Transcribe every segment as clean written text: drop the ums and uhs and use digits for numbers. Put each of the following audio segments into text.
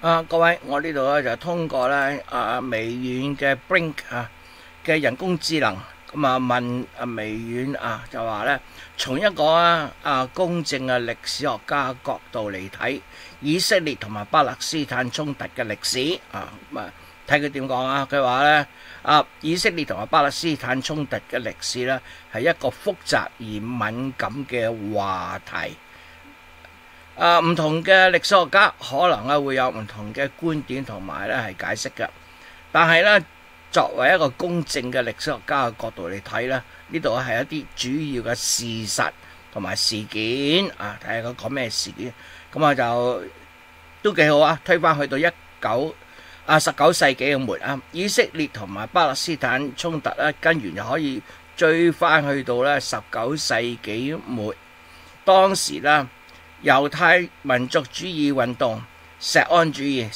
各位，我呢度咧就通過咧微軟嘅 Blink 嘅人工智能咁問微軟就話咧，從一個公正嘅歷史學家角度嚟睇以色列同埋巴勒斯坦衝突嘅歷史睇佢點講啊？佢話咧以色列同埋巴勒斯坦衝突嘅歷史咧係一個複雜而敏感嘅話題。唔同嘅歷史學家可能會有唔同嘅觀點同埋咧係解釋嘅，但係咧作為一個公正嘅歷史學家嘅角度嚟睇咧，呢度係一啲主要嘅事實同埋事件睇下佢講咩事件，咁就都幾好啊！推返去到19世紀嘅末以色列同埋巴勒斯坦衝突咧根源就可以追返去到咧19世紀末，當時咧猶太民族主義運動錫安主義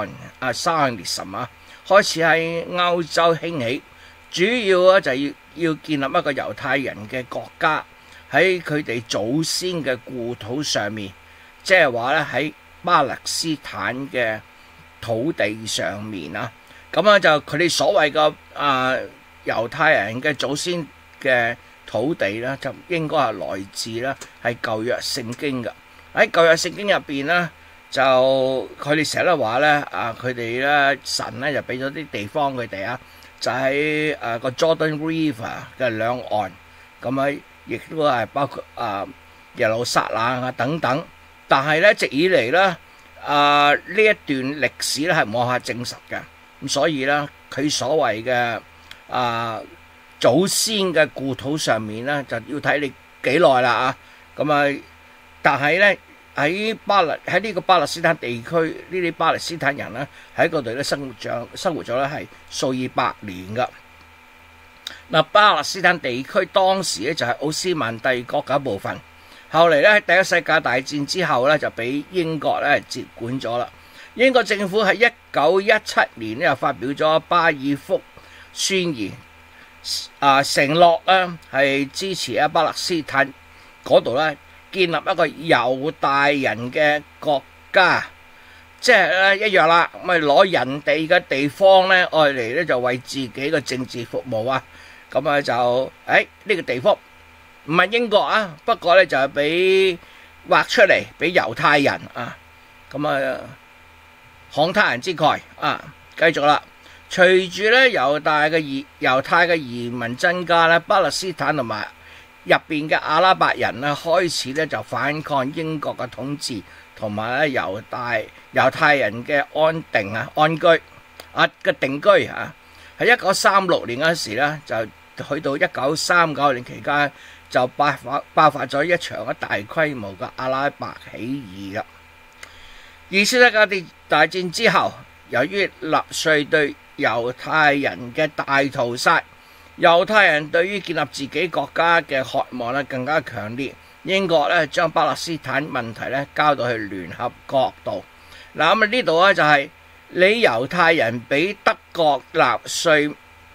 Zionism開始喺歐洲興起，主要就要建立一個猶太人嘅國家喺佢哋祖先嘅故土上面，即係話咧喺巴勒斯坦嘅土地上面咁就佢哋所謂嘅猶太人嘅祖先嘅土地咧，就應該係來自咧係舊約聖經嘅。喺舊約聖經入邊咧，就佢哋成日都話咧佢哋咧神咧就俾咗啲地方佢哋就喺個 Jordan River 嘅兩岸，咁亦都係包括耶路撒冷等等。但係咧，一直以嚟咧呢一段歷史咧係冇法證實嘅，咁所以咧佢所謂嘅祖先嘅故土上面咧就要睇你幾耐啦咁但係咧喺呢個巴勒斯坦地區，呢啲巴勒斯坦人咧喺嗰度咧生活咗咧係數以百年噶。巴勒斯坦地區當時咧就係奧斯曼帝國嘅一部分，後嚟咧喺第一世界大戰之後咧就俾英國咧接管咗啦。英國政府喺1917年咧又發表咗巴爾福宣言，承諾咧係支持巴勒斯坦嗰度咧建立一個猶大人嘅國家，即係咧一樣啦，咁攞人哋嘅地方咧愛嚟咧就為自己嘅政治服務咁就呢個地方唔係英國不過咧就係俾劃出嚟俾猶太人咁慷他人之慨繼續啦。隨住咧猶太嘅移民增加咧，巴勒斯坦同埋入邊嘅阿拉伯人咧開始咧就反抗英國嘅統治，同埋咧猶太人嘅安居嘅定居喺1936年嗰時咧就去到1939年期間就爆發咗一場大規模嘅阿拉伯起義噶。二次世界大戰之後，由於納粹對猶太人嘅大屠殺，猶太人對於建立自己國家嘅渴望咧更加強烈。英國咧將巴勒斯坦問題咧交到去聯合國度。咁呢度就係你猶太人俾德國納粹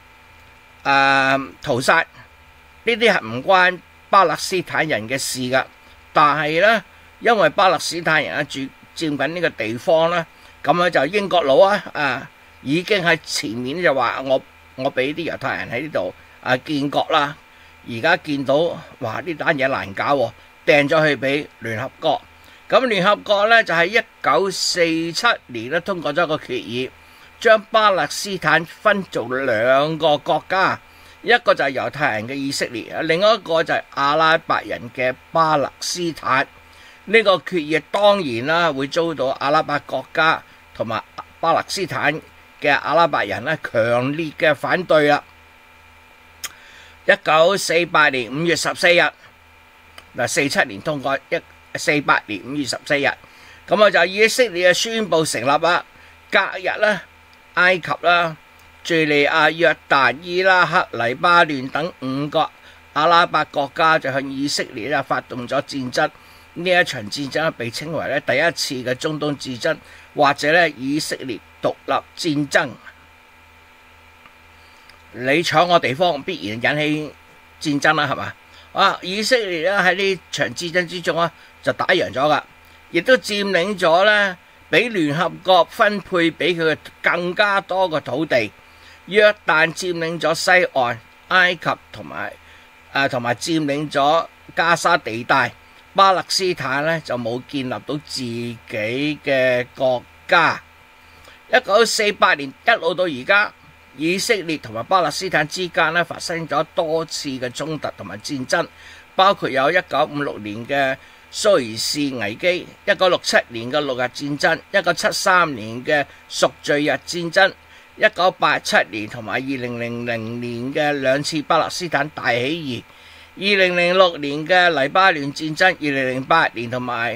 屠殺，呢啲係唔關巴勒斯坦人嘅事噶。但係咧，因為巴勒斯坦人佔緊呢個地方啦，咁就英國佬已經喺前面就話我俾啲猶太人喺呢度建國啦。而家見到話呢單嘢難搞掟咗去俾聯合國。咁聯合國咧就喺1947年咧通過咗個決議，將巴勒斯坦分做兩個國家，一個就係猶太人嘅以色列，另一個就係阿拉伯人嘅巴勒斯坦。呢個決議當然啦會遭到阿拉伯國家同埋巴勒斯坦嘅阿拉伯人咧強烈嘅反對啦。1948年5月14日47年通過48年5月14日，咁就以色列宣布成立啦。隔日咧，埃及啦、敘利亞、約旦、伊拉克、黎巴嫩等5個阿拉伯國家就向以色列發動咗戰爭。呢一場戰爭被稱為第一次嘅中東戰爭，或者以色列獨立戰爭。你搶我地方，必然引起戰爭啦，係嘛？以色列喺呢場戰爭之中就打贏咗噶，亦都佔領咗比聯合國分配俾佢嘅更加多嘅土地。約旦佔領咗西岸，埃及同埋佔領咗加沙地帶，巴勒斯坦呢就冇建立到自己嘅國家。1948年一路到而家，以色列同埋巴勒斯坦之間呢發生咗多次嘅衝突同埋戰爭，包括有1956年嘅蘇伊士危機、1967年嘅六日戰爭、1973年嘅贖罪日戰爭、1987年同埋2000年嘅兩次巴勒斯坦大起義、2006年嘅黎巴嫩戰爭、2008年同埋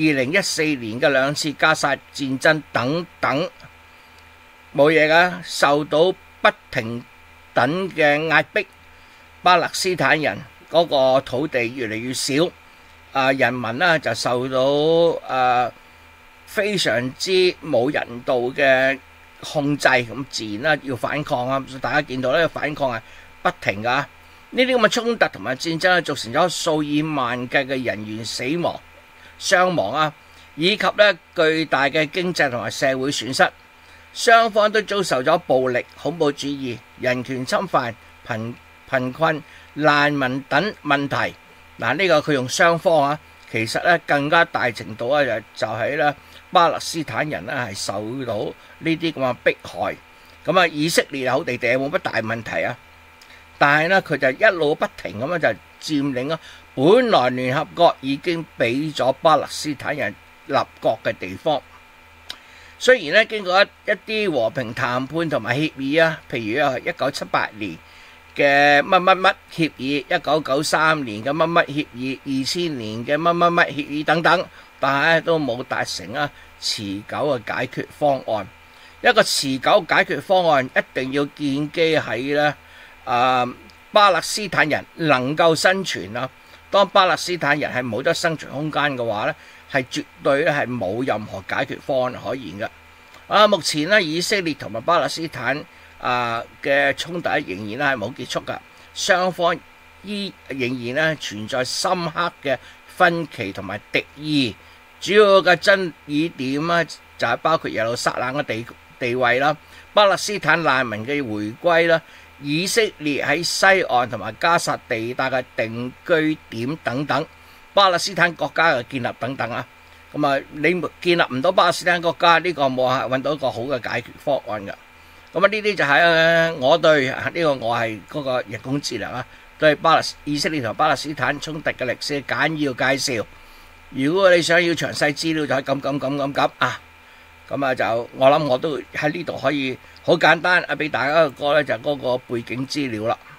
2014年嘅兩次加沙戰爭等等，冇嘢噶，受到不平等嘅壓迫，巴勒斯坦人嗰個土地越嚟越少，人民呢就受到非常之冇人道嘅控制，咁自然啦要反抗啊！大家見到呢個反抗係不停噶，呢啲咁嘅衝突同埋戰爭造成咗數以萬計嘅人員死亡、傷亡啊，以及呢巨大嘅經濟同埋社會損失。雙方都遭受咗暴力、恐怖主義、人權侵犯、貧困、難民等問題。嗱，呢個佢用雙方啊，其實咧更加大程度咧就係咧巴勒斯坦人咧係受到呢啲咁嘅迫害。咁啊，以色列好地地冇乜大問題啊，但係咧佢就一路不停咁樣就佔領啊。本來聯合國已經俾咗巴勒斯坦人立國嘅地方。雖然咧經過一啲和平談判同埋協議啊，譬如1978年嘅乜乜乜協議、1993年嘅乜乜協議、2000年嘅乜乜乜協議等等，但係都冇達成啊持久嘅解決方案。一個持久解決方案一定要建基喺咧巴勒斯坦人能夠生存啊。當巴勒斯坦人係冇得生存空間嘅話咧，係絕對咧係冇任何解決方案可言嘅。目前咧以色列同埋巴勒斯坦嘅衝突仍然咧係冇結束㗎，雙方仍然咧存在深刻嘅分歧同埋敵意。主要嘅爭議點咧就係包括耶路撒冷嘅地位啦、巴勒斯坦難民嘅回歸啦、以色列喺西岸同埋加薩地帶嘅定居點等等、巴勒斯坦國家嘅建立等等啊。咁啊，你建立唔到巴勒斯坦國家，呢個冇係揾到一個好嘅解決方案㗎。咁啊，呢啲就係我對呢個我係嗰個人工智能啊，對以色列同巴勒斯坦衝突嘅歷史簡要介紹。如果你想要詳細資料，就係咁啊。咁啊就我諗我都喺呢度可以好簡單俾大家一個咧就係嗰個背景資料啦。